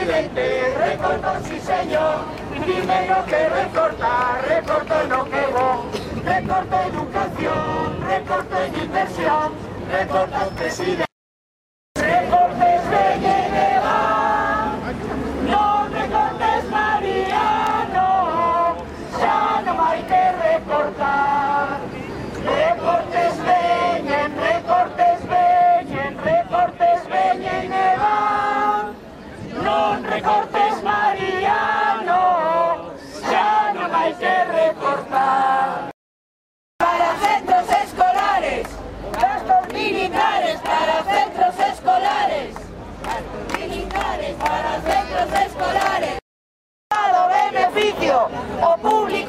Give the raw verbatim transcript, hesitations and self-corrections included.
presidente, recortó sí señor, primero que recortar, recortó no quedó, recortó educación, recortó en inversión, recortó presidente, recortes de Geneva, no recortes Mariano, ya no hay que recortar, recortes veñen, recortes veñen, recortes veñen Eva, no recortes Mariano, ya no hay que recortar. Para centros escolares, gastos militares para centros escolares, gastos militares para centros escolares, beneficio o público.